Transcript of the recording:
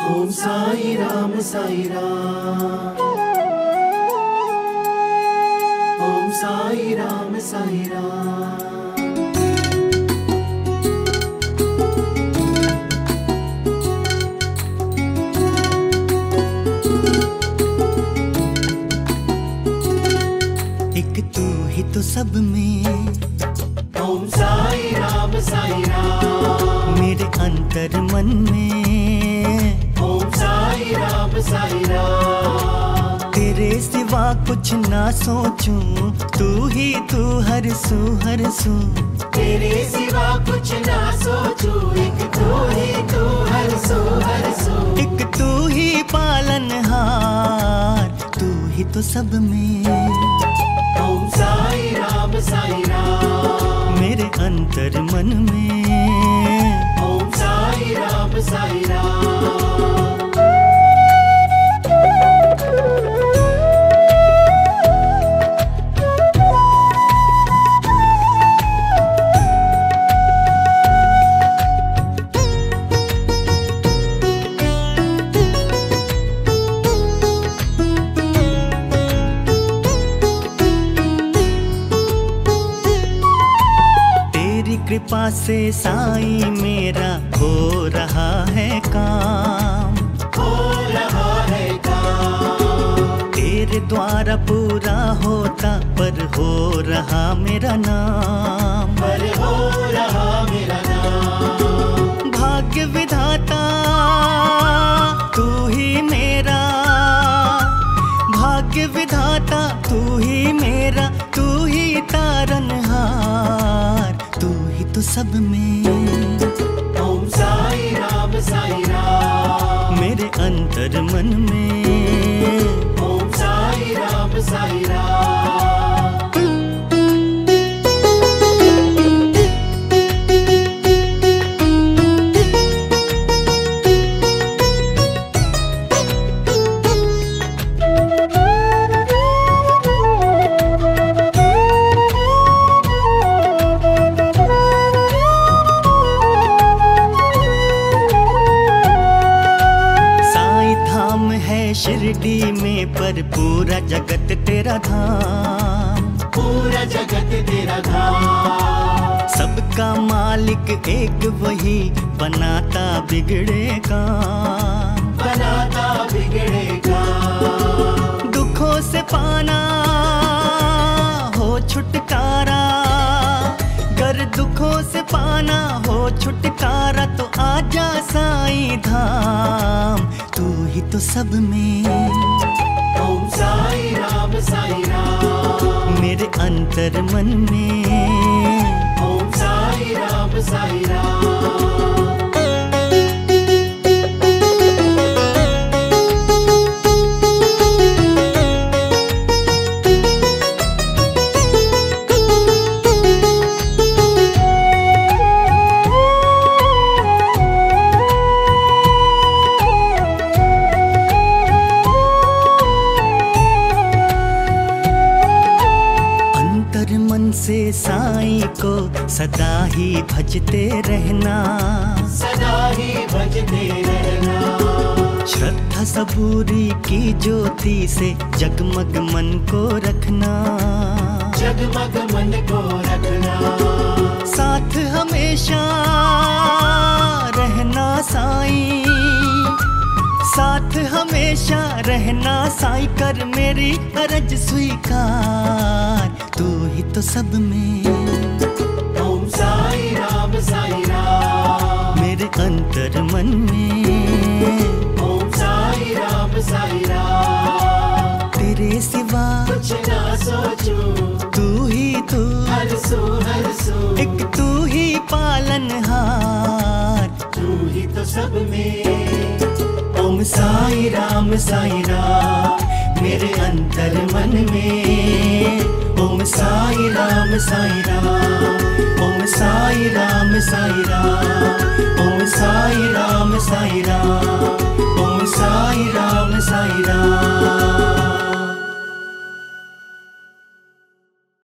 ओम साई राम साई राम। ओम साई राम साई राम। एक तू ही तो सब में। ओम साई राम साई राम। मेरे अंतर मन में। ओम साई राम साई राम। तेरे सिवा कुछ ना सोचूं, तू ही तू हर सू। तेरे सिवा कुछ ना सोचूं, एक तू ही तू हर सू। एक तू ही पालनहार, तू ही तो सब में। ओम साई राम साई राम। मेरे अंतर मन में। ओम साई राम साई राम। कृपा से साईं मेरा हो रहा है काम। हो रहा है काम। तेरे द्वारा पूरा होता पर हो रहा मेरा नाम। पर हो रहा मेरा नाम। भाग्य विधाता तू ही मेरा। भाग्य विधाता तू ही मेरा। तू ही तारनहार, तू ही तो सब में। ओम साई राम साई राम। मेरे अंतर मन में। ओम साई राम साई राम। शिरडी में पर पूरा जगत तेरा धाम। पूरा जगत तेरा धाम। सबका मालिक एक वही, बनाता बिगड़े काम। बनाता बिगड़े काम। दुखों से पाना हो छुटकारा। गर दुखों से पाना हो छुटकारा तो आजा साईं धाम, तू ही तो सब में। ओम साई राम साई राम। मेरे अंतर मन में। ओम साई राम साई राम। से साईं को सदा ही भजते रहना। सदा ही भजते रहना। श्रद्धा सबूरी की ज्योति से जगमग मन को रखना। जगमग मन को रखना। साथ हमेशा रहना साईं। साथ हमेशा रहना साईं, कर मेरी अरज स्वीकार, तू ही तो सब में। ओम साई राम साई राम। मेरे अंतर मन में। ओम साई राम साई राम। तेरे सिवा कुछ ना सोचूं, तू ही तू हर सू। एक तू ही पालनहार, तू ही तो सब में। ओम साई राम मेरे अंतर मन में। ओम साई राम ओम साई राम ओम साई राम ओम साई राम